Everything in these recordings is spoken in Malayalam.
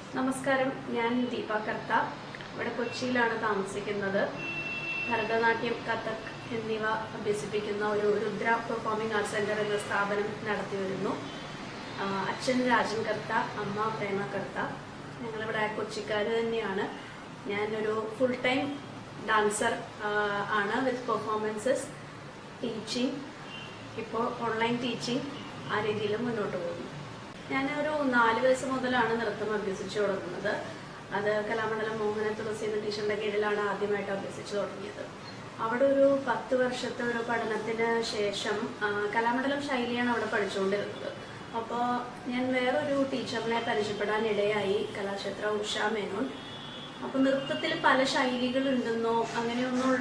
നമസ്കാരം, ഞാൻ ദീപ കർത്ത. ഇവിടെ കൊച്ചിയിലാണ് താമസിക്കുന്നത്. ഭരതനാട്യം, കഥക് എന്നിവ അഭ്യസിപ്പിക്കുന്ന ഒരു രുദ്ര പെർഫോമിംഗ് ആർട്സ് സെന്റർ എന്ന സ്ഥാപനം നടത്തി വരുന്നു. അച്ഛൻ രാജൻ കർത്ത, അമ്മ പ്രേമ കർത്ത. ഞങ്ങളിവിടെ കൊച്ചിക്കാർ തന്നെയാണ്. ഞാനൊരു ഫുൾ ടൈം ഡാൻസർ ആണ് വിത്ത് പെർഫോമൻസസ്, ടീച്ചിങ്, ഇപ്പോൾ ഓൺലൈൻ ടീച്ചിങ് ആ രീതിയിൽ മുന്നോട്ട് പോകുന്നു. ഞാനൊരു 4 വയസ്സ് മുതലാണ് നൃത്തം അഭ്യസിച്ചു തുടങ്ങുന്നത്. അത് കലാമണ്ഡലം മോഹന തുളസി എന്ന ടീച്ചറിന്റെ കീഴിലാണ് ആദ്യമായിട്ട് അഭ്യസിച്ചു തുടങ്ങിയത്. അവിടെ ഒരു 10 വർഷത്തെ ഒരു പഠനത്തിന് ശേഷം കലാമണ്ഡലം ശൈലിയാണ് അവിടെ പഠിച്ചുകൊണ്ടിരുന്നത്. അപ്പോൾ ഞാൻ വേറൊരു ടീച്ചറിനെ പരിചയപ്പെടാൻ ഇടയായി, കലാക്ഷേത്ര ഉഷ മേനോൻ. അപ്പോൾ നൃത്തത്തിൽ പല ശൈലികളുണ്ടെന്നോ അങ്ങനെയൊന്നുമുള്ള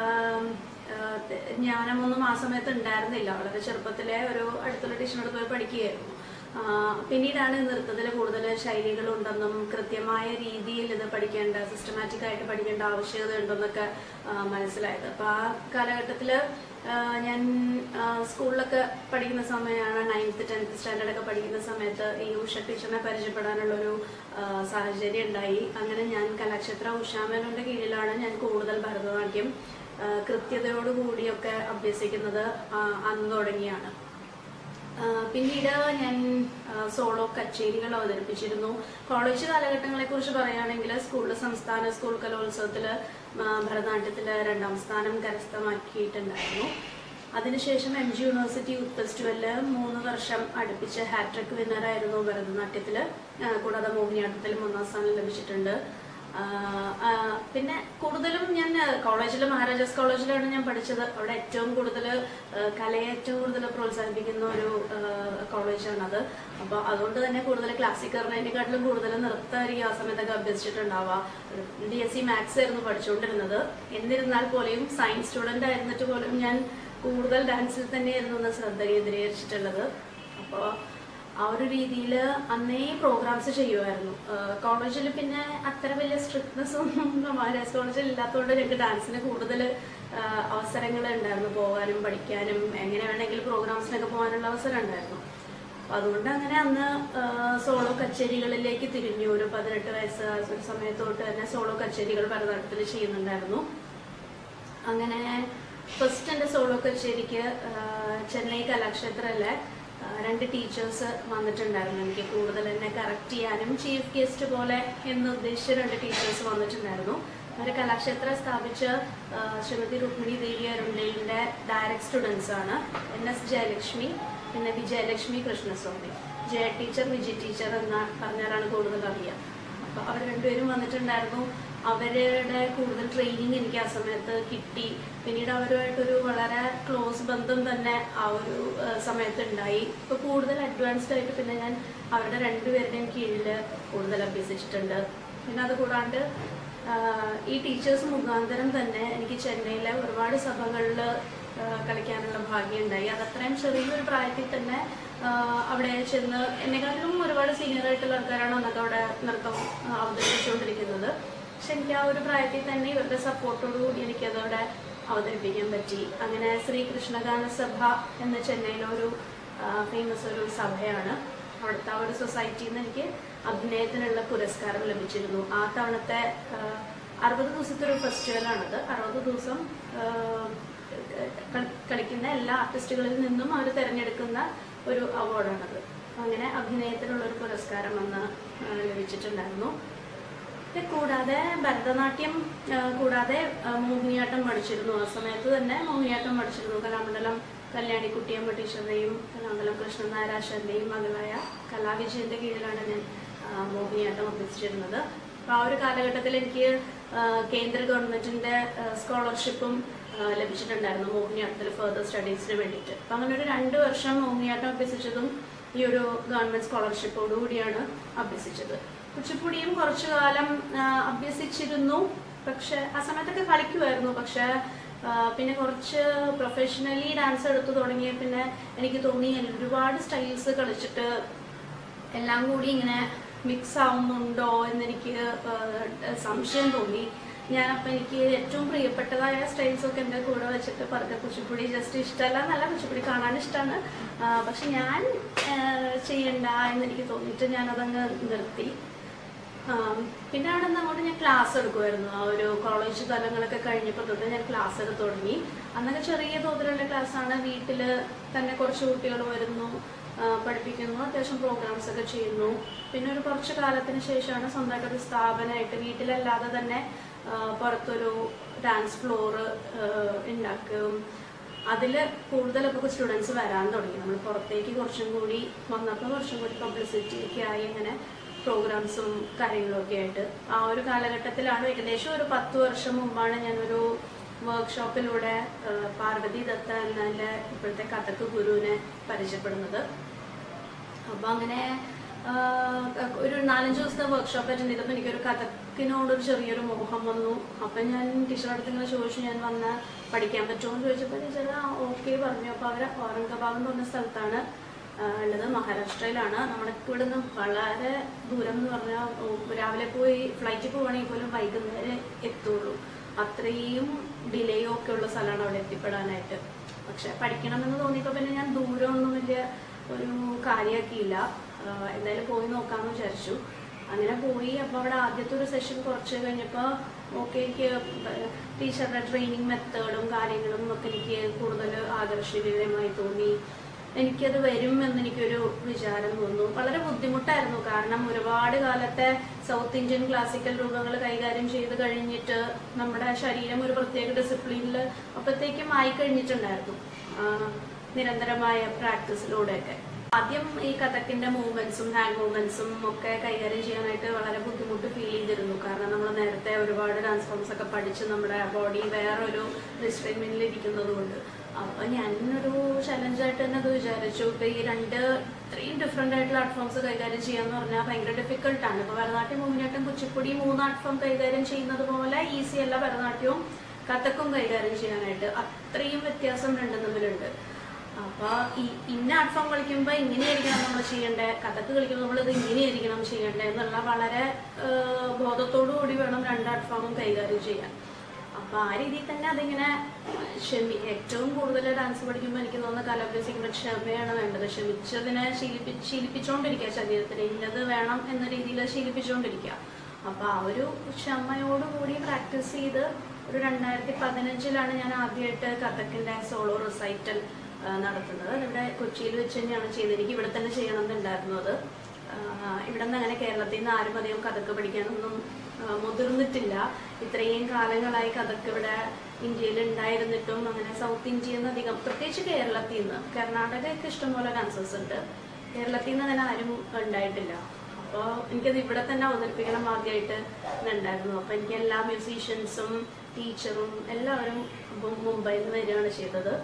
ജ്ഞാനമൊന്നും ആ സമയത്ത് ഉണ്ടായിരുന്നില്ല. വളരെ ചെറുപ്പത്തിലെ ഒരു അടുത്തുള്ള ടീച്ചറിനോട് പോയി പഠിക്കുകയായിരുന്നു. പിന്നീടാണ് നൃത്തത്തിൽ കൂടുതൽ ശൈലികളുണ്ടെന്നും കൃത്യമായ രീതിയിൽ ഇത് പഠിക്കേണ്ട, സിസ്റ്റമാറ്റിക് ആയിട്ട് പഠിക്കേണ്ട ആവശ്യകത ഉണ്ടെന്നൊക്കെ മനസ്സിലായത്. അപ്പോൾ ആ കാലഘട്ടത്തിൽ ഞാൻ സ്കൂളിലൊക്കെ പഠിക്കുന്ന സമയമാണ്, 9th 10th സ്റ്റാൻഡേർഡൊക്കെ പഠിക്കുന്ന സമയത്ത് ഈ ഉഷ ടീച്ചറിനെ പരിചയപ്പെടാനുള്ളൊരു സാഹചര്യം ഉണ്ടായി. അങ്ങനെ ഞാൻ കലാക്ഷേത്ര ഉഷാമേനോന്റെ കീഴിലാണ് ഞാൻ കൂടുതൽ ഭരതനാട്യം കൃത്യതയോടുകൂടിയൊക്കെ അഭ്യസിക്കുന്നത് അന്ന് തുടങ്ങിയാണ്. പിന്നീട് ഞാൻ സോളോ കച്ചേരികൾ അവതരിപ്പിച്ചിരുന്നു. കോളേജ് കാലഘട്ടങ്ങളെ കുറിച്ച് പറയുകയാണെങ്കിൽ സ്കൂളിൽ സംസ്ഥാന സ്കൂൾ കലോത്സവത്തിൽ ഭരതനാട്യത്തിൽ 2ാം സ്ഥാനം കരസ്ഥമാക്കിയിട്ടുണ്ടായിരുന്നു. അതിനുശേഷം MG യൂണിവേഴ്സിറ്റി യൂത്ത് ഫെസ്റ്റിവലിൽ 3 വർഷം അടുപ്പിച്ച് ഹാട്രിക് വിന്നറായിരുന്നു ഭരതനാട്യത്തിൽ. കൂടാതെ മോഹിനിയാട്ടത്തിലും 1ാം സ്ഥാനം ലഭിച്ചിട്ടുണ്ട്. പിന്നെ കൂടുതലും ഞാൻ കോളേജിൽ, മഹാരാജാസ് കോളേജിലാണ് ഞാൻ പഠിച്ചത്. അവിടെ ഏറ്റവും കൂടുതൽ കലയെ ഏറ്റവും കൂടുതൽ പ്രോത്സാഹിപ്പിക്കുന്ന ഒരു കോളേജാണത്. അപ്പോൾ അതുകൊണ്ട് തന്നെ കൂടുതൽ ക്ലാസിക്കറിനെക്കാട്ടിലും കൂടുതൽ നൃത്തമായിരിക്കും ആ സമയത്തൊക്കെ അഭ്യസിച്ചിട്ടുണ്ടാവുക. BSc മാത്സ് ആയിരുന്നു പഠിച്ചുകൊണ്ടിരുന്നത്. എന്നിരുന്നാൽ പോലെയും സയൻസ് സ്റ്റുഡൻ്റ് ആയിരുന്നിട്ട് പോലും ഞാൻ കൂടുതൽ ഡാൻസിൽ തന്നെയായിരുന്നു ശ്രദ്ധ കേന്ദ്രീകരിച്ചിട്ടുള്ളത്. അപ്പോൾ ആ ഒരു രീതിയിൽ അന്നേ പ്രോഗ്രാംസ് ചെയ്യുമായിരുന്നു. കോളേജിൽ പിന്നെ അത്ര വലിയ സ്ട്രിക്ട്നെസ് ഒന്നും മഹാരാജ് കോളേജിൽ ഇല്ലാത്തതുകൊണ്ട് ഞങ്ങൾക്ക് ഡാൻസിന് കൂടുതൽ അവസരങ്ങൾ ഉണ്ടായിരുന്നു. പോകാനും പഠിക്കാനും എങ്ങനെ വേണമെങ്കിലും പ്രോഗ്രാംസിനൊക്കെ പോകാനുള്ള അവസരം ഉണ്ടായിരുന്നു. അപ്പം അതുകൊണ്ട് അങ്ങനെ അന്ന് സോളോ കച്ചേരികളിലേക്ക് തിരിഞ്ഞു. ഒരു 18 വയസ്സ് ഒരു സമയത്തോട്ട് തന്നെ സോളോ കച്ചേരികൾ ഭരതനാട്യത്തിൽ ചെയ്യുന്നുണ്ടായിരുന്നു. അങ്ങനെ ഫസ്റ്റ് എൻ്റെ സോളോ കച്ചേരിക്ക് ചെന്നൈ കലാക്ഷേത്രയിലെ 2 ടീച്ചേഴ്സ് വന്നിട്ടുണ്ടായിരുന്നു. എനിക്ക് കൂടുതൽ എന്നെ കറക്റ്റ് ചെയ്യാനും ചീഫ് ഗസ്റ്റ് പോലെ എന്ന് ഉദ്ദേശിച്ച 2 ടീച്ചേഴ്സ് വന്നിട്ടുണ്ടായിരുന്നു. അവർ കലാക്ഷേത്രം സ്ഥാപിച്ച ശ്രീമതി രുക്മിണി ദേവി അരുണ്ടലിൻ്റെ ഡയറക്റ്റ് സ്റ്റുഡൻസ് ആണ്. NS ജയലക്ഷ്മി, പിന്നെ വിജയലക്ഷ്മി കൃഷ്ണസ്വാമി. ജയ ടീച്ചർ, വിജയ് ടീച്ചർ എന്ന് പറഞ്ഞാലാണ് കൂടുതൽ അറിയാം. അപ്പോൾ അവർ 2 പേരും വന്നിട്ടുണ്ടായിരുന്നു. അവരുടെ കൂടുതൽ ട്രെയിനിങ് എനിക്ക് ആ സമയത്ത് കിട്ടി. പിന്നീട് അവരുമായിട്ടൊരു വളരെ ക്ലോസ് ബന്ധം തന്നെ ആ ഒരു സമയത്ത് ഉണ്ടായി. ഇപ്പോൾ കൂടുതൽ അഡ്വാൻസ്ഡ് ആയിട്ട് പിന്നെ ഞാൻ അവരുടെ 2 പേരുടെയും കീഴിൽ കൂടുതൽ അഭ്യസിച്ചിട്ടുണ്ട്. പിന്നെ അതുകൂടാണ്ട് ഈ ടീച്ചേഴ്സ് മുഖാന്തരം തന്നെ എനിക്ക് ചെന്നൈയിലെ ഒരുപാട് സഭകളിൽ കളിക്കാനുള്ള ഭാഗ്യം ഉണ്ടായി. അതത്രയും ചെറിയൊരു പ്രായത്തിൽ തന്നെ അവിടെ ചെന്ന്, എന്നെക്കാട്ടിലും ഒരുപാട് സീനിയർ ആയിട്ടുള്ള ആൾക്കാരാണ് അന്നൊക്കെ അവിടെ നൃത്തം അവതരിപ്പിച്ചുകൊണ്ടിരിക്കുന്നത്. പക്ഷെ എനിക്ക് ആ ഒരു പ്രായത്തിൽ തന്നെ ഇവരുടെ സപ്പോർട്ടോടുകൂടി എനിക്കതവിടെ അവതരിപ്പിക്കാൻ പറ്റി. അങ്ങനെ ശ്രീകൃഷ്ണഗാന സഭ എന്ന ചെന്നൈയിലൊരു ഫേമസ് ഒരു സഭയാണ്. അവിടുത്തെ ആ ഒരു സൊസൈറ്റിയിൽ നിന്ന് എനിക്ക് അഭിനയത്തിനുള്ള പുരസ്കാരം ലഭിച്ചിരുന്നു. ആ തവണത്തെ 60 ദിവസത്തെ ഒരു ഫെസ്റ്റിവലാണത്. 60 ദിവസം കളിക്കുന്ന എല്ലാ ആർട്ടിസ്റ്റുകളിൽ നിന്നും അവർ തിരഞ്ഞെടുക്കുന്ന ഒരു അവാർഡാണത്. അങ്ങനെ അഭിനയത്തിനുള്ളൊരു പുരസ്കാരം അന്ന് ലഭിച്ചിട്ടുണ്ടായിരുന്നു. കൂടാതെ ഭരതനാട്യം കൂടാതെ മോഹിനിയാട്ടം പഠിച്ചിരുന്നു. ആ സമയത്ത് തന്നെ മോഹിനിയാട്ടം പഠിച്ചിരുന്നു. കലാമണ്ഡലം കല്യാണിക്കുട്ടിയമ്മ ടീച്ചറുടെയും കലാമണ്ഡലം കൃഷ്ണനാരാശന്റെയും മകളായ കലാവിജയന്റെ കീഴിലാണ് ഞാൻ മോഹിനിയാട്ടം അഭ്യസിച്ചിരുന്നത്. അപ്പോൾ ആ ഒരു കാലഘട്ടത്തിൽ എനിക്ക് കേന്ദ്ര ഗവൺമെന്റിന്റെ സ്കോളർഷിപ്പും ലഭിച്ചിട്ടുണ്ടായിരുന്നു മോഹിനിയാട്ടത്തിൽ ഫർദർ സ്റ്റഡീസിന് വേണ്ടിയിട്ട്. അപ്പം അങ്ങനെ ഒരു 2 വർഷം മോഹിനിയാട്ടം അഭ്യസിച്ചതും ഈ ഒരു ഗവൺമെന്റ് സ്കോളർഷിപ്പോടുകൂടിയാണ് അഭ്യസിച്ചത്. കുച്ചിപ്പുടിയും കുറച്ചു കാലം അഭ്യസിച്ചിരുന്നു. പക്ഷെ ആ സമയത്തൊക്കെ കളിക്കുമായിരുന്നു. പക്ഷെ പിന്നെ കുറച്ച് പ്രൊഫഷണലി ഡാൻസ് എടുത്തു തുടങ്ങിയ പിന്നെ എനിക്ക് തോന്നി ഒരുപാട് സ്റ്റൈൽസ് കളിച്ചിട്ട് എല്ലാം കൂടി ഇങ്ങനെ മിക്സ് ആവുന്നുണ്ടോ എന്നെനിക്ക് സംശയം തോന്നി. ഞാനപ്പോൾ എനിക്ക് ഏറ്റവും പ്രിയപ്പെട്ടതായ സ്റ്റൈൽസൊക്കെ എൻ്റെ കൂടെ വെച്ചിട്ട് പതുക്കെ കുച്ചിപ്പുടി ജസ്റ്റ് ഇഷ്ടമല്ല എന്നല്ല, കുച്ചിപ്പുടി കാണാൻ ഇഷ്ടമാണ്, പക്ഷെ ഞാൻ ചെയ്യണ്ട എന്നെനിക്ക് തോന്നിയിട്ട് ഞാനതങ്ങ് നിർത്തി. പിന്നെ അവിടെ നിന്ന് അങ്ങോട്ട് ഞാൻ ക്ലാസ് എടുക്കുമായിരുന്നു. ആ ഒരു കോളേജ് തലങ്ങളൊക്കെ കഴിഞ്ഞപ്പോൾ തൊട്ട് ഞാൻ ക്ലാസ് ഒക്കെ തുടങ്ങി. അന്നൊക്കെ ചെറിയ തോതിലുള്ള ക്ലാസ്സാണ്. വീട്ടിൽ തന്നെ കുറച്ച് കുട്ടികൾ വരുന്നു, പഠിപ്പിക്കുന്നു, അത്യാവശ്യം പ്രോഗ്രാംസ് ഒക്കെ ചെയ്യുന്നു. പിന്നെ ഒരു കുറച്ച് കാലത്തിന് ശേഷമാണ് സ്വന്തമായിട്ടൊരു സ്ഥാപനമായിട്ട് വീട്ടിലല്ലാതെ തന്നെ പുറത്തൊരു ഡാൻസ് ഫ്ലോർ ഉണ്ടാക്കുകയും അതിൽ കൂടുതലൊക്കെ സ്റ്റുഡൻസ് വരാൻ തുടങ്ങി. നമ്മൾ പുറത്തേക്ക് കുറച്ചും കൂടി വന്നപ്പോൾ കുറച്ചും കൂടി പബ്ലിസിറ്റിയൊക്കെ ആയി അങ്ങനെ പ്രോഗ്രാംസും കാര്യങ്ങളൊക്കെ ആയിട്ട് ആ ഒരു കാലഘട്ടത്തിലാണ്. ഏകദേശം ഒരു 10 വർഷം മുമ്പാണ് ഞാനൊരു വർക്ക്ഷോപ്പിലൂടെ പാർവതി ദത്ത എന്നെ ഇപ്പോഴത്തെ കഥക് ഗുരുവിനെ പരിചയപ്പെടുന്നത്. അപ്പോൾ അങ്ങനെ ഒരു 4-5 ദിവസത്തെ വർക്ക്ഷോപ്പ് അറ്റൻഡ് ചെയ്തപ്പോൾ എനിക്കൊരു കഥക്കിനോടൊരു ചെറിയൊരു മോഹം വന്നു. അപ്പം ഞാൻ ടീച്ചറുടെ അടുത്ത് ഇങ്ങനെ ചോദിച്ചു, ഞാൻ വന്ന് പഠിക്കാൻ പറ്റുമോ എന്ന് ചോദിച്ചപ്പോൾ ടീച്ചർ ഓക്കെ പറഞ്ഞു. അപ്പോൾ അവർ ഔറംഗാബാദ് എന്ന് പറഞ്ഞ സ്ഥലത്താണ് ഉള്ളത്, മഹാരാഷ്ട്രയിലാണ്. നമ്മുടെ ഇവിടെ നിന്ന് വളരെ ദൂരം എന്ന് പറഞ്ഞാൽ രാവിലെ പോയി ഫ്ലൈറ്റിൽ പോവുകയാണെങ്കിൽ പോലും വൈകുന്നേരം എത്തുള്ളൂ. അത്രയും ഡിലേയോ ഒക്കെ ഉള്ള സ്ഥലമാണ് അവിടെ എത്തിപ്പെടാനായിട്ട്. പക്ഷെ പഠിക്കണമെന്ന് തോന്നിയപ്പോൾ പിന്നെ ഞാൻ ദൂരമൊന്നും വലിയ ഒരു കാര്യമാക്കിയില്ല. എന്തായാലും പോയി നോക്കാമെന്ന് വിചാരിച്ചു. അങ്ങനെ പോയി. അപ്പോൾ അവിടെ ആദ്യത്തെ ഒരു സെഷൻ കുറച്ച് കഴിഞ്ഞപ്പോൾ ഓക്കെ, എനിക്ക് ടീച്ചറുടെ ട്രെയിനിങ് മെത്തേഡും കാര്യങ്ങളും ഒക്കെ എനിക്ക് കൂടുതൽ ആകർഷണീയമായി തോന്നി. എനിക്കത് വരും എന്നെനിക്കൊരു വിചാരം തോന്നുന്നു. വളരെ ബുദ്ധിമുട്ടായിരുന്നു, കാരണം ഒരുപാട് കാലത്തെ സൗത്ത് ഇന്ത്യൻ ക്ലാസിക്കൽ രൂപങ്ങൾ കൈകാര്യം ചെയ്ത് കഴിഞ്ഞിട്ട് നമ്മുടെ ശരീരം ഒരു പ്രത്യേക ഡിസിപ്ലിനിൽ അപ്പോഴത്തേക്കും ആയി കഴിഞ്ഞിട്ടുണ്ടായിരുന്നു നിരന്തരമായ പ്രാക്ടീസിലൂടെയൊക്കെ. ആദ്യം ഈ കഥക്കിന്റെ മൂവ്മെന്റ്സും ഹാൻഡ് മൂവ്മെന്റ്സും ഒക്കെ കൈകാര്യം ചെയ്യാനായിട്ട് വളരെ ബുദ്ധിമുട്ട് ഫീൽ ചെയ്തിരുന്നു. കാരണം നമ്മൾ നേരത്തെ ഒരുപാട് ഡാൻസ് ഫോംസ് ഒക്കെ പഠിച്ച് നമ്മുടെ ബോഡി വേറൊരു റിസ്ട്രെയിൻമെന്റിൽ ഇരിക്കുന്നത് കൊണ്ട്. അപ്പൊ ഞാനൊരു ചലഞ്ചായിട്ട് തന്നെ അത് വിചാരിച്ചു. ഇപ്പൊ ഈ ഇത്രയും ഡിഫറെന്റ് ആയിട്ടുള്ള ആർട്ട് ഫോംസ് കൈകാര്യം ചെയ്യാന്ന് പറഞ്ഞാൽ ഭയങ്കര ഡിഫിക്കൽട്ടാണ്. ഇപ്പൊ ഭരതനാട്യം, മോഹിനിയാട്ടം, കുച്ചിപ്പുടി 3 ആർട്ട് ഫോം കൈകാര്യം ചെയ്യുന്നത് പോലെ ഈസി അല്ല ഭരതനാട്യവും കഥക്കും കൈകാര്യം ചെയ്യാനായിട്ട്. അത്രയും വ്യത്യാസം രണ്ടും തമ്മിലുണ്ട്. അപ്പൊ ഇന്ന ആർട്ട് ഫോം കളിക്കുമ്പോൾ ഇങ്ങനെയായിരിക്കണം നമ്മൾ ചെയ്യേണ്ടത്, കഥക്ക് കളിക്കുമ്പോൾ നമ്മൾ ഇത് ഇങ്ങനെയായിരിക്കണം ചെയ്യേണ്ടത് എന്നുള്ള വളരെ ബോധത്തോടു കൂടി വേണം 2 ആർട്ട് ഫോമും കൈകാര്യം ചെയ്യാൻ. അപ്പൊ ആ രീതിയിൽ തന്നെ അതിങ്ങനെ ഏറ്റവും കൂടുതൽ ഡാൻസ് പഠിക്കുമ്പോൾ എനിക്ക് തോന്നുന്ന കലാഭ്യാസിക്കുന്ന ക്ഷമയാണ് വേണ്ടത്. ക്ഷമിച്ചതിനെ ശീലിപ്പിച്ചുകൊണ്ടിരിക്കുക, ശരീരത്തിന് ഇന്നത് വേണം എന്ന രീതിയിൽ ശീലിപ്പിച്ചുകൊണ്ടിരിക്കുക. അപ്പൊ ആ ഒരു ക്ഷമയോടുകൂടി പ്രാക്ടീസ് ചെയ്ത് ഒരു 2015 ഞാൻ ആദ്യമായിട്ട് കഥക്കിന്റെ സോളോ റിസൈറ്റൽ നടത്തുന്നത്. അതിവിടെ കൊച്ചിയിൽ വെച്ച് തന്നെയാണ് ചെയ്തത്. എനിക്ക് ഇവിടെ തന്നെ ചെയ്യണമെന്നുണ്ടായിരുന്നു. അത് ഇവിടെ നിന്ന് അങ്ങനെ കേരളത്തിൽ നിന്ന് ആരും അധികം കഥക്ക് പഠിക്കാനൊന്നും മുതിർന്നിട്ടില്ല. ഇത്രയും കാലങ്ങളായി കഥക്ക് ഇവിടെ ഇന്ത്യയിൽ ഉണ്ടായിരുന്നിട്ടും അങ്ങനെ സൗത്ത് ഇന്ത്യയിൽ നിന്ന് അധികം, പ്രത്യേകിച്ച് കേരളത്തിൽ നിന്ന്, കർണാടകയൊക്കെ ഇഷ്ടംപോലെ ഡാൻസേഴ്സ് ഉണ്ട്, കേരളത്തിൽ നിന്ന് അങ്ങനെ ആരും ഉണ്ടായിട്ടില്ല. അപ്പോൾ എനിക്കത് ഇവിടെ തന്നെ അവതരിപ്പിക്കണം ആദ്യമായിട്ട് ഉണ്ടായിരുന്നു. അപ്പോൾ എനിക്ക് എല്ലാ മ്യൂസീഷ്യൻസും ടീച്ചറും എല്ലാവരും മുംബൈയിൽ നിന്ന് വരികയാണ് ചെയ്തത്.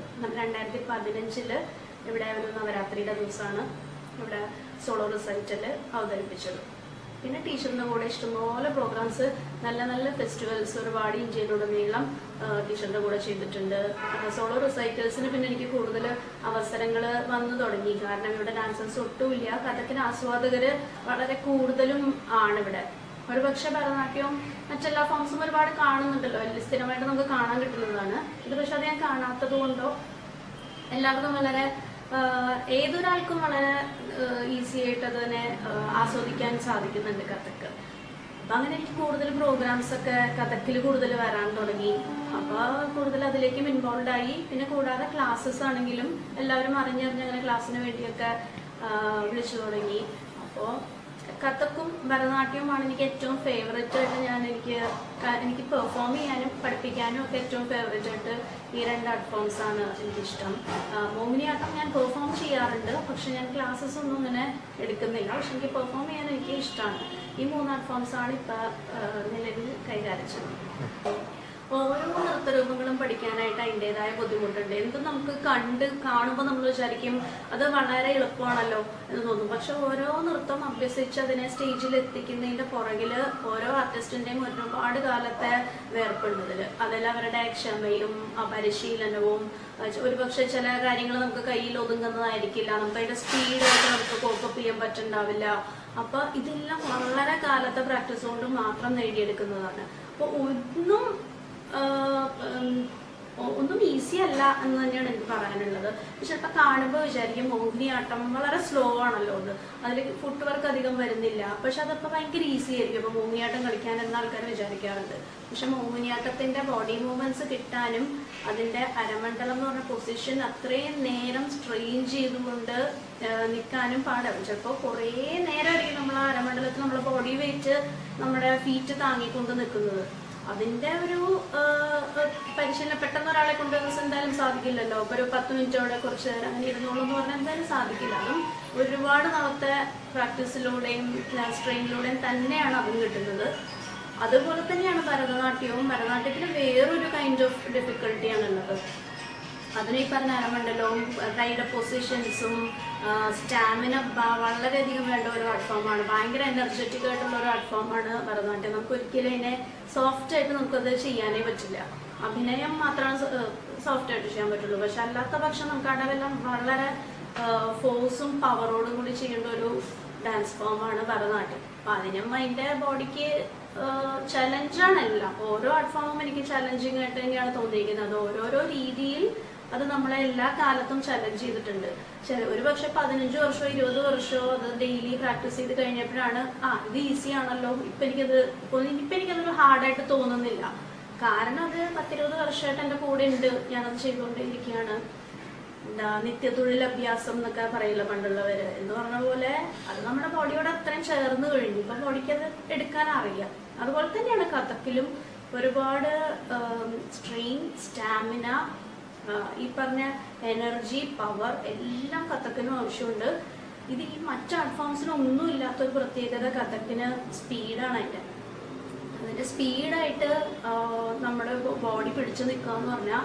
2015 ഇവിടെ ഒരു നവരാത്രിയുടെ ദിവസമാണ് ഇവിടെ സോളോ റിസൈറ്റൽ അവതരിപ്പിച്ചത്. പിന്നെ ടീച്ചറിൻ്റെ കൂടെ ഇഷ്ടംപോലെ പ്രോഗ്രാംസ്, നല്ല നല്ല ഫെസ്റ്റിവൽസ് ഒരുപാട് ഇന്ത്യയിലുടനീളം ടീച്ചറിൻ്റെ കൂടെ ചെയ്തിട്ടുണ്ട്. സോളോ റിസൈറ്റൽസിന് പിന്നെ എനിക്ക് കൂടുതൽ അവസരങ്ങൾ വന്നു തുടങ്ങി. കാരണം ഇവിടെ ഡാൻസേഴ്സ് ഒട്ടുമില്ല, കഥക്കിന് ആസ്വാദകർ വളരെ കൂടുതലും ആണ് ഇവിടെ. ഒരുപക്ഷെ ഭരതനാട്യവും മറ്റെല്ലാ ഫോംസും ഒരുപാട് കാണുന്നുണ്ടല്ലോ, സ്ഥിരമായിട്ട് നമുക്ക് കാണാൻ കിട്ടുന്നതാണ്. ഇത് പക്ഷെ അത് ഞാൻ കാണാത്തത് കൊണ്ടോ എല്ലാവർക്കും വളരെ ഏതൊരാൾക്കും വളരെ ഈസി ആയിട്ട് അത് തന്നെ ആസ്വദിക്കാൻ സാധിക്കുന്നുണ്ട് കഥക്ക്. അപ്പം അങ്ങനെ എനിക്ക് കൂടുതൽ പ്രോഗ്രാംസ് ഒക്കെ കഥക്കിൽ കൂടുതൽ വരാൻ തുടങ്ങി. അപ്പോൾ കൂടുതൽ അതിലേക്കും ഇൻവോൾവ് ആയി. പിന്നെ കൂടാതെ ക്ലാസ്സസ് ആണെങ്കിലും എല്ലാവരും അറിഞ്ഞറിഞ്ഞ് അങ്ങനെ ക്ലാസ്സിന് വേണ്ടിയൊക്കെ വിളിച്ചു തുടങ്ങി. അപ്പോൾ കഥക്കും ഭരതനാട്യവുമാണ് എനിക്ക് ഏറ്റവും ഫേവറേറ്റ് ആയിട്ട് എനിക്ക് പെർഫോം ചെയ്യാനും പഠിപ്പിക്കാനും ഒക്കെ ഏറ്റവും ഫേവറേറ്റ് ആയിട്ട് ഈ 2 ആർട്ട് ഫോംസ് ആണ് എനിക്കിഷ്ടം. മോഹിനിയാട്ടം ഞാൻ പെർഫോം ചെയ്യാറുണ്ട്, പക്ഷെ ഞാൻ ക്ലാസ്സസ് ഒന്നും ഇങ്ങനെ എടുക്കുന്നില്ല. പക്ഷെ എനിക്ക് പെർഫോം ചെയ്യാൻ എനിക്ക് ഇഷ്ടമാണ്. ഈ 3 ആർട്ട് ഫോംസ് ആണ് ഇപ്പം നിലവിൽ കൈകാര്യം ചെയ്യുന്നത്. ഓരോ നൃത്തരൂപങ്ങളും പഠിക്കാനായിട്ട് അതിൻ്റെതായ ബുദ്ധിമുട്ടുണ്ട്. എന്തും നമുക്ക് കാണുമ്പോൾ നമ്മൾ വിചാരിക്കും അത് വളരെ എളുപ്പമാണല്ലോ എന്ന് തോന്നും. പക്ഷെ ഓരോ നൃത്തം അഭ്യസിച്ച് അതിനെ സ്റ്റേജിൽ എത്തിക്കുന്നതിൻ്റെ പുറകിൽ ഓരോ ആർട്ടിസ്റ്റിൻ്റെയും ഒരുപാട് കാലത്തെ വേർപ്പെടുന്നതിൽ അതിൽ അവരുടെ ക്ഷമയും പരിശീലനവും, ഒരുപക്ഷെ ചില കാര്യങ്ങൾ നമുക്ക് കയ്യിൽ ഒതുങ്ങുന്നതായിരിക്കില്ല, നമുക്ക് അതിൻ്റെ സ്പീഡായിട്ട് നമുക്ക് കോപ്പപ്പ് ചെയ്യാൻ പറ്റുന്നുണ്ടാവില്ല. അപ്പോൾ ഇതെല്ലാം വളരെ കാലത്തെ പ്രാക്ടീസ് കൊണ്ട് മാത്രം നേടിയെടുക്കുന്നതാണ്. അപ്പോൾ ഒന്നും ഒന്നും ഈസി അല്ല എന്ന് തന്നെയാണ് എനിക്ക് പറയാനുള്ളത്. ചിലപ്പോൾ കാണുമ്പോൾ വിചാരിക്കും മോഹിനിയാട്ടം വളരെ സ്ലോ ആണല്ലോ, അതിൽ ഫുട് വർക്ക് അധികം വരുന്നില്ല, പക്ഷെ അതപ്പോൾ ഭയങ്കര ഈസി ആയിരിക്കും അപ്പോൾ മോഹിനിയാട്ടം കളിക്കാൻ എന്ന ആൾക്കാർ വിചാരിക്കാറുണ്ട്. പക്ഷെ മോഹിനിയാട്ടത്തിന്റെ ബോഡി മൂവ്മെന്റ്സ് കിട്ടാനും അതിന്റെ അരമണ്ഡലം എന്ന് പറഞ്ഞ പൊസിഷൻ അത്രയും നേരം സ്ട്രെയിൻ ചെയ്തുകൊണ്ട് നിൽക്കാനും പാടാവും. ചിലപ്പോൾ കുറേ നേരമായിരിക്കും നമ്മൾ ആ അരമണ്ഡലത്തിൽ നമ്മളെ ബോഡി വെയിറ്റ് നമ്മുടെ ഫീറ്റ് താങ്ങിക്കൊണ്ട് നിൽക്കുന്നത്. അതിന്റെ ഒരു പരിശീലനം പെട്ടെന്ന് ഒരാളെ കൊണ്ട് എന്തായാലും സാധിക്കില്ലല്ലോ. ഇപ്പൊ ഒരു 10 മിനിറ്റോടെ കുറച്ച് നേരം അങ്ങനെ ഇരുന്നോളൂ എന്ന് പറഞ്ഞാൽ എന്തായാലും സാധിക്കില്ല. അതും ഒരുപാട് നാളത്തെ പ്രാക്ടീസിലൂടെയും സ്ട്രെയിനിലൂടെയും തന്നെയാണ് അതും കിട്ടുന്നത്. അതുപോലെ തന്നെയാണ് ഭരതനാട്യവും. ഭരതനാട്യത്തിന് വേറൊരു കൈൻഡ് ഓഫ് ഡിഫിക്കൽട്ടിയാണുള്ളത്. അതിന് ഈ പറഞ്ഞ അരമണ്ഡലവും കൈയുടെ പൊസിഷൻസും സ്റ്റാമിന വളരെയധികം വേണ്ട ഒരു ആർട്ട് ഫോമാണ്. ഭയങ്കര എനർജറ്റിക് ആയിട്ടുള്ള ഒരു ആർട്ട് ഫോമാണ് ഭരതനാട്യം. നമുക്ക് ഒരിക്കലും അതിനെ സോഫ്റ്റ് ആയിട്ട് നമുക്കത് ചെയ്യാനേ പറ്റില്ല. അഭിനയം മാത്രമാണ് സോഫ്റ്റ് ആയിട്ട് ചെയ്യാൻ പറ്റുള്ളൂ. പക്ഷെ അല്ലാത്ത പക്ഷം നമുക്ക് അടവെല്ലാം വളരെ ഫോഴ്സും പവറോടും കൂടി ചെയ്യേണ്ട ഒരു ഡാൻസ് ഫോമാണ് ഭരതനാട്യം. അപ്പൊ അതിനും അതിന്റെ ബോഡിക്ക് ചലഞ്ചാണ് എല്ലാം. ഓരോ ആർട്ട് ഫോമും എനിക്ക് ചലഞ്ചിങ് ആയിട്ട് തന്നെയാണ് തോന്നിയിരിക്കുന്നത്. ഓരോരോ രീതിയിൽ അത് നമ്മളെ എല്ലാ കാലത്തും ചലഞ്ച് ചെയ്തിട്ടുണ്ട്. ഒരു പക്ഷെ 15 വർഷമോ 20 വർഷമോ അത് ഡെയിലി പ്രാക്ടീസ് ചെയ്ത് കഴിഞ്ഞപ്പോഴാണ് ഇത് ഈസി ആണല്ലോ, ഇപ്പൊ എനിക്കതൊരു ഹാർഡായിട്ട് തോന്നുന്നില്ല. കാരണം അത് 10-20 വർഷമായിട്ട് എന്റെ കൂടെ ഉണ്ട്, ഞാനത് ചെയ്തുകൊണ്ടേയിരിക്കുകയാണ്. നിത്യതൊഴിൽ അഭ്യാസം എന്നൊക്കെ പറയില്ല പണ്ടുള്ളവര് എന്ന് പറഞ്ഞ പോലെ അത് നമ്മുടെ ബോഡിയോട് അത്രയും ചേർന്ന് കഴിഞ്ഞു. ഇപ്പൊ ബോഡിക്ക് അത് എടുക്കാൻ അറിയാം. അതുപോലെ തന്നെയാണ് കഥക്കിലും ഒരുപാട് സ്ട്രെയിൻ, സ്റ്റാമിന, ഈ പറഞ്ഞ എനർജി, പവർ എല്ലാം കഥക്കിനും ആവശ്യമുണ്ട്. ഇത് ഈ മറ്റ് ആർട്ട് ഫോംസിനും ഒന്നും ഇല്ലാത്തൊരു പ്രത്യേകത കഥക്കിന് സ്പീഡാണ്. അതിന്റെ സ്പീഡായിട്ട് നമ്മുടെ ബോഡി പിടിച്ചു നിൽക്കുക എന്ന് പറഞ്ഞാൽ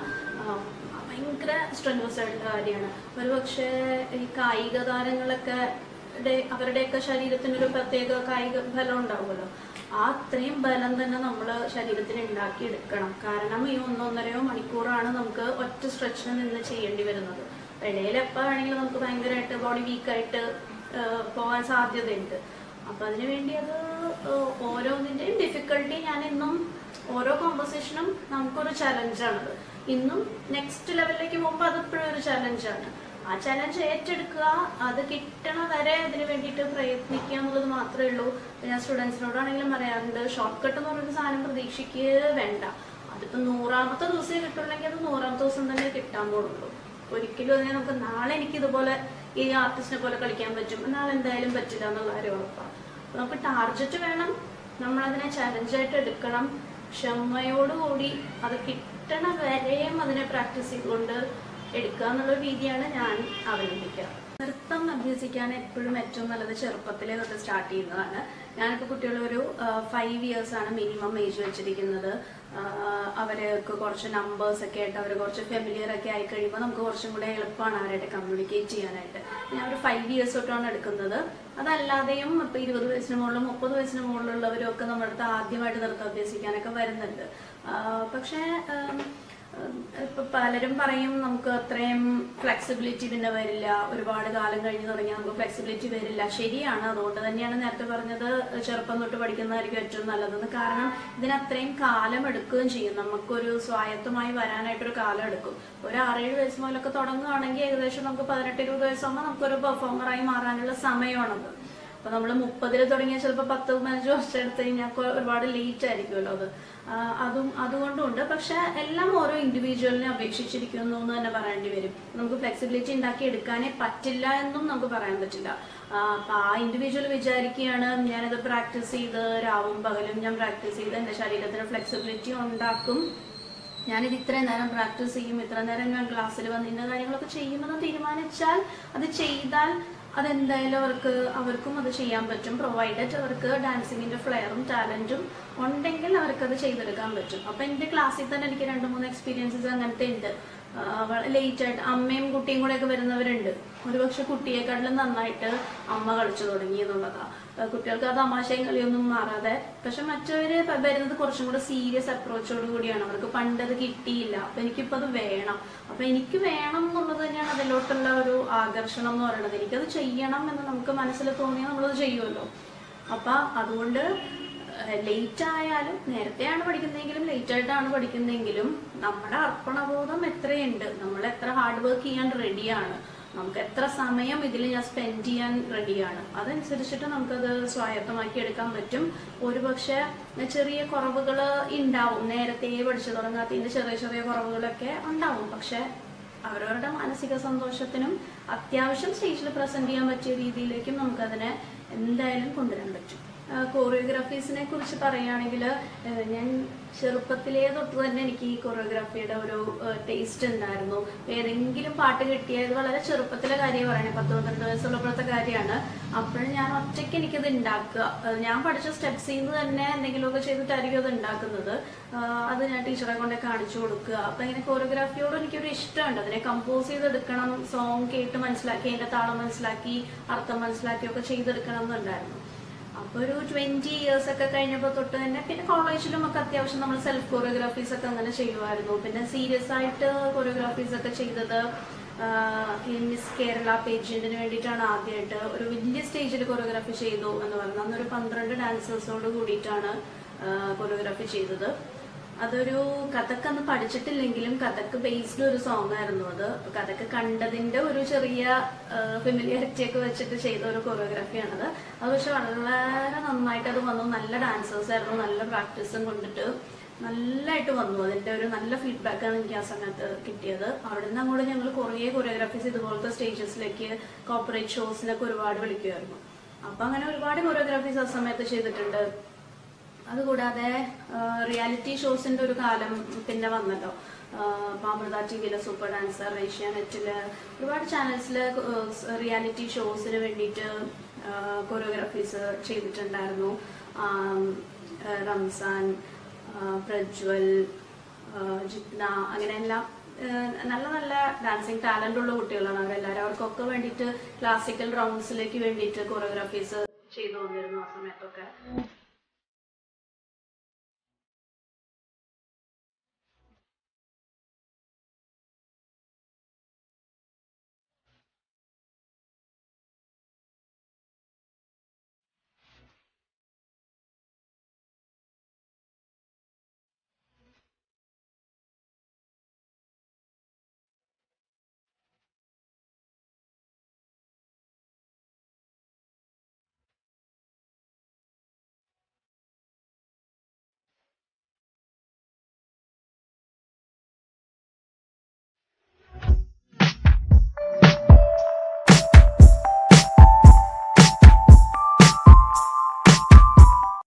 ഭയങ്കര സ്ട്രെങ്സ് ആയിട്ടുള്ള കാര്യമാണ്. ഒരുപക്ഷെ ഈ കായിക താരങ്ങളൊക്കെ അവരുടെയൊക്കെ ശരീരത്തിനൊരു പ്രത്യേക കായിക ബലം ഉണ്ടാവുമല്ലോ. ആ അത്രയും ബലം തന്നെ നമ്മൾ ശരീരത്തിന് ഉണ്ടാക്കിയെടുക്കണം. കാരണം ഈ 1-1.5 മണിക്കൂറാണ് നമുക്ക് ഒറ്റ സ്ട്രെച്ചിന് നിന്ന് ചെയ്യേണ്ടി വരുന്നത്. ഇടയിൽ എപ്പോൾ വേണമെങ്കിലും നമുക്ക് ഭയങ്കരമായിട്ട് ബോഡി വീക്കായിട്ട് പോകാൻ സാധ്യതയുണ്ട്. അപ്പൊ അതിനുവേണ്ടി അത് ഓരോന്നിന്റെയും ഡിഫിക്കൽട്ടി ഞാൻ ഇന്നും ഓരോ കോമ്പോസിഷനും നമുക്കൊരു ചലഞ്ചാണത്. ഇന്നും നെക്സ്റ്റ് ലെവലിലേക്ക് പോകുമ്പോൾ അതിപ്പോഴും ഒരു ചലഞ്ചാണ്. ആ ചലഞ്ച് ഏറ്റെടുക്കുക, അത് കിട്ടണ വരെ അതിന് വേണ്ടിയിട്ട് പ്രയത്നിക്കുക എന്നുള്ളത് മാത്രമേ ഉള്ളൂ. ഞാൻ സ്റ്റുഡൻസിനോടാണെങ്കിലും പറയാറുണ്ട്, ഷോർട്ട് കട്ട് എന്ന് പറഞ്ഞൊരു സാധനം പ്രതീക്ഷിക്കുക വേണ്ട. അതിപ്പോ 100ാമത്തെ ദിവസമേ കിട്ടുള്ളെങ്കിൽ അത് 100ാമത്തെ ദിവസം തന്നെ കിട്ടാൻ പോകുള്ളൂ. ഒരിക്കലും അതിനെ നമുക്ക് നാളെ എനിക്ക് ഇതുപോലെ ഈ ആർട്ടിസ്റ്റിനെ പോലെ കളിക്കാൻ പറ്റും, നാളെ എന്തായാലും പറ്റില്ല എന്നുള്ള കാര്യം ഉറപ്പാണ്. അപ്പൊ നമുക്ക് ടാർഗറ്റ് വേണം, നമ്മളതിനെ ചലഞ്ചായിട്ട് എടുക്കണം. ക്ഷമയോടുകൂടി അത് കിട്ടണ വരെയും അതിനെ പ്രാക്ടീസ് ചെയ്തുകൊണ്ട് എടുക്കുക എന്നുള്ള രീതിയാണ് ഞാൻ അവലംബിക്കുക. നൃത്തം അഭ്യസിക്കാൻ എപ്പോഴും ഏറ്റവും നല്ലത് ചെറുപ്പത്തിലേ തൊട്ട് സ്റ്റാർട്ട് ചെയ്യുന്നതാണ്. ഞാനിപ്പോൾ കുട്ടികളൊരു 5 years ആണ് മിനിമം ഏജ് വെച്ചിരിക്കുന്നത്. അവർക്ക് കുറച്ച് നമ്പേഴ്സ് ഒക്കെ ആയിട്ട് അവർ കുറച്ച് ഫെമിലിയർ ഒക്കെ ആയി കഴിയുമ്പോൾ നമുക്ക് കുറച്ചും കൂടെ എളുപ്പമാണ് അവരായിട്ട് കമ്മ്യൂണിക്കേറ്റ് ചെയ്യാനായിട്ട്. ഞാൻ ഒരു 5 years തൊട്ടാണ് എടുക്കുന്നത്. അതല്ലാതെയും ഇപ്പൊ 20 വയസ്സിന് മുകളിലും 30 വയസ്സിന് മുകളിലുള്ളവരും ഒക്കെ നമ്മുടെ അടുത്ത് ആദ്യമായിട്ട് നൃത്തം അഭ്യസിക്കാനൊക്കെ വരുന്നുണ്ട്. പക്ഷേ ഇപ്പൊ പലരും പറയും നമുക്ക് അത്രയും ഫ്ലെക്സിബിലിറ്റി പിന്നെ വരില്ല, ഒരുപാട് കാലം കഴിഞ്ഞ് തുടങ്ങിയാൽ നമുക്ക് ഫ്ലെക്സിബിലിറ്റി വരില്ല. ശരിയാണ്. അതുകൊണ്ട് തന്നെയാണ് നേരത്തെ പറഞ്ഞത് ചെറുപ്പം തൊട്ട് പഠിക്കുന്നതായിരിക്കും ഏറ്റവും നല്ലതെന്ന്. കാരണം ഇതിന് അത്രയും കാലം എടുക്കുകയും ചെയ്യും. നമുക്കൊരു സ്വായത്തമായി വരാനായിട്ടൊരു കാലം എടുക്കും. ഒരു 6-7 വയസ്സ് മുതലൊക്കെ തുടങ്ങുകയാണെങ്കിൽ ഏകദേശം നമുക്ക് 18-20 വയസ്സാകുമ്പോൾ നമുക്കൊരു പെർഫോമറായി മാറാനുള്ള സമയമാണത്. അപ്പൊ നമ്മൾ 30 തുടങ്ങിയാൽ ചിലപ്പോൾ 10-15 വർഷം എടുത്തു കഴിഞ്ഞാൽ ഒരുപാട് ലേറ്റ് ആയിരിക്കുമല്ലോ അത്. അതുകൊണ്ടുണ്ട്. പക്ഷെ എല്ലാം ഓരോ ഇൻഡിവിജ്വലിനെ അപേക്ഷിച്ചിരിക്കുന്നു എന്ന് തന്നെ പറയേണ്ടി വരും. നമുക്ക് ഫ്ലെക്സിബിലിറ്റി ഉണ്ടാക്കി എടുക്കാനേ പറ്റില്ല എന്നും നമുക്ക് പറയാൻ പറ്റില്ല. അപ്പൊ ആ ഇൻഡിവിജ്വൽ വിചാരിക്കുകയാണ് ഞാനിത് പ്രാക്ടീസ് ചെയ്ത് രാവും പകലും ഞാൻ പ്രാക്ടീസ് ചെയ്ത് എന്റെ ശരീരത്തിന് ഫ്ലെക്സിബിലിറ്റി ഉണ്ടാക്കും, ഞാനിത് ഇത്രയും നേരം പ്രാക്ടീസ് ചെയ്യും, ഇത്ര നേരം ഞാൻ ക്ലാസ്സിൽ വന്ന് ഇന്ന കാര്യങ്ങളൊക്കെ ചെയ്യുമെന്ന് തീരുമാനിച്ചാൽ അത് ചെയ്താൽ അതെന്തായാലും അവർക്കും അത് ചെയ്യാൻ പറ്റും. പ്രൊവൈഡഡ് അവർക്ക് ഡാൻസിങ്ങിന്റെ ഫ്ലെയറും ടാലന്റും ഉണ്ടെങ്കിൽ അവർക്കത് ചെയ്തെടുക്കാൻ പറ്റും. അപ്പൊ എന്റെ ക്ലാസ്സിൽ തന്നെ എനിക്ക് 2-3 എക്സ്പീരിയൻസസ് അങ്ങനത്തെ ഉണ്ട്. ലേറ്റ് ആയിട്ട് അമ്മയും കുട്ടിയും കൂടെ ഒക്കെ വരുന്നവരുണ്ട്. ഒരുപക്ഷെ കുട്ടിയെക്കാട്ടിലും നന്നായിട്ട് അമ്മ കളിച്ചു തുടങ്ങി എന്നുള്ളതാ. കുട്ടികൾക്ക് ആ തമാശയും കളിയൊന്നും മാറാതെ. പക്ഷെ മറ്റവര് വരുന്നത് കുറച്ചും കൂടെ സീരിയസ് അപ്രോച്ചോട് കൂടിയാണ്. അവർക്ക് പണ്ടത് കിട്ടിയില്ല, അപ്പൊ എനിക്കിപ്പോ അത് വേണം. അപ്പൊ എനിക്ക് വേണം എന്നുള്ളത് തന്നെയാണ് അതിലോട്ടുള്ള ഒരു ആകർഷണം എന്ന് പറയുന്നത്. എനിക്കത് ചെയ്യണം എന്ന് നമുക്ക് മനസ്സിൽ തോന്നിയാൽ നമ്മളത് ചെയ്യുമല്ലോ. അപ്പൊ അതുകൊണ്ട് ലേറ്റ് ആയാലും, നേരത്തെയാണ് പഠിക്കുന്നതെങ്കിലും ലേറ്റ് ആയിട്ടാണ് പഠിക്കുന്നതെങ്കിലും നമ്മുടെ അർപ്പണബോധം എത്രയുണ്ട്, നമ്മൾ എത്ര ഹാർഡ് വർക്ക് ചെയ്യാൻ റെഡിയാണ്, നമുക്ക് എത്ര സമയം ഇതിൽ ഞാൻ സ്പെൻഡ് ചെയ്യാൻ റെഡിയാണ്, അതനുസരിച്ചിട്ട് നമുക്കത് സ്വായത്തമാക്കി എടുക്കാൻ പറ്റും. ഒരുപക്ഷെ ചെറിയ കുറവുകൾ ഉണ്ടാവും, നേരത്തെ പഠിച്ചു തുടങ്ങാത്തതിന്റെ ചെറിയ ചെറിയ കുറവുകളൊക്കെ ഉണ്ടാവും. പക്ഷെ അവരവരുടെ മാനസിക സന്തോഷത്തിനും അത്യാവശ്യം സ്റ്റേജിൽ പ്രസന്റ് ചെയ്യാൻ പറ്റിയ രീതിയിലേക്കും നമുക്കതിനെ എന്തായാലും കൊണ്ടുവരാൻ പറ്റും. കോറിയോഗ്രാഫീസിനെ കുറിച്ച് പറയുകയാണെങ്കിൽ, ഞാൻ ചെറുപ്പത്തിലേ തൊട്ട് തന്നെ എനിക്ക് ഈ കോറിയോഗ്രാഫിയുടെ ഒരു ടേസ്റ്റ് ഉണ്ടായിരുന്നു. ഏതെങ്കിലും പാട്ട് കിട്ടിയത് വളരെ ചെറുപ്പത്തിലെ കാര്യം പറയണേ, 10-12 വയസ്സുള്ളപ്പോഴത്തെ കാര്യമാണ്. അപ്പോഴും ഞാൻ ഒറ്റയ്ക്ക് എനിക്കത് ഉണ്ടാക്കുക, ഞാൻ പഠിച്ച സ്റ്റെപ്സിൽ നിന്ന് തന്നെ എന്തെങ്കിലുമൊക്കെ ചെയ്തിട്ടായിരിക്കും അത് ഉണ്ടാക്കുന്നത്. അത് ഞാൻ ടീച്ചറെ കൊണ്ടേ കാണിച്ചു കൊടുക്കുക. അപ്പൊ ഇങ്ങനെ കോറിയോഗ്രാഫിയോട് എനിക്കൊരു ഇഷ്ടമുണ്ട്. അതിനെ കമ്പോസ് ചെയ്തെടുക്കണം, സോങ് കേട്ട് മനസ്സിലാക്കി, അതിന്റെ താളം മനസ്സിലാക്കി, അർത്ഥം മനസ്സിലാക്കിയൊക്കെ ചെയ്തെടുക്കണം എന്നുണ്ടായിരുന്നു. അപ്പൊ ഒരു 20 years ഒക്കെ കഴിഞ്ഞപ്പോൾ തൊട്ട് തന്നെ, പിന്നെ കോളേജിലും ഒക്കെ അത്യാവശ്യം നമ്മൾ സെൽഫ് കോറിയോഗ്രാഫീസ് ഒക്കെ അങ്ങനെ ചെയ്യുമായിരുന്നു. പിന്നെ സീരിയസ് ആയിട്ട് കോറിയോഗ്രാഫീസ് ഒക്കെ ചെയ്തത് ഈ മിസ് കേരള പേജന്റിന് വേണ്ടിയിട്ടാണ്. ആദ്യമായിട്ട് ഒരു വലിയ സ്റ്റേജിൽ കൊറിയോഗ്രാഫി ചെയ്തു എന്ന് പറയുന്നത്. അന്നൊരു 12 ഡാൻസേഴ്സോട് കൂടിയിട്ടാണ് കൊറിയോഗ്രാഫി ചെയ്തത്. അതൊരു കഥക്ക് അന്ന് പഠിച്ചിട്ടില്ലെങ്കിലും കഥക്ക് ബേസ്ഡ് ഒരു സോങ് ആയിരുന്നു അത്. കഥക്ക് കണ്ടതിന്റെ ഒരു ചെറിയ ഫെമിലിയാരിറ്റി ഒക്കെ വെച്ചിട്ട് ചെയ്ത ഒരു കൊറിയോഗ്രാഫിയാണത്. അത് പക്ഷെ വളരെ നന്നായിട്ട് അത് വന്നു. നല്ല ഡാൻസേഴ്സ് ആയിരുന്നു, നല്ല പ്രാക്ടീസും കൊണ്ടിട്ട് നല്ലതായിട്ട് വന്നു. അതിന്റെ ഒരു നല്ല ഫീഡ്ബാക്കാണ് എനിക്ക് ആ സമയത്ത് കിട്ടിയത്. അവിടെ നിന്ന് അങ്ങോട്ട് ഞങ്ങൾ കുറേ കൊറിയോഗ്രാഫീസ് ഇതുപോലത്തെ സ്റ്റേജസിലേക്ക്, കോർപ്പറേറ്റ് ഷോസിനൊക്കെ ഒരുപാട് വിളിക്കുമായിരുന്നു. അപ്പൊ അങ്ങനെ ഒരുപാട് കൊറിയോഗ്രാഫീസ് ആ സമയത്ത് ചെയ്തിട്ടുണ്ട്. അതുകൂടാതെ റിയാലിറ്റി ഷോസിന്റെ ഒരു കാലം പിന്നെ വന്നല്ലോ. അമൃത ടിവിയിലെ സൂപ്പർ ഡാൻസർ, ഏഷ്യാനെറ്റില് ഒരുപാട് ചാനൽസില് റിയാലിറ്റി ഷോസിന് വേണ്ടിയിട്ട് കൊറിയോഗ്രാഫീസ് ചെയ്തിട്ടുണ്ടായിരുന്നു. റംസാൻ, പ്രജ്വൽ, ജിത്ന, അങ്ങനെയെല്ലാം നല്ല നല്ല ഡാൻസിങ് ടാലന്റ് ഉള്ള കുട്ടികളാണ് അവരെല്ലാവരും. അവർക്കൊക്കെ വേണ്ടിയിട്ട് ക്ലാസിക്കൽ റൗണ്ട്സിലേക്ക് വേണ്ടിയിട്ട് കൊറിയോഗ്രാഫീസ് ചെയ്തു വന്നിരുന്നു ആ സമയത്തൊക്കെ.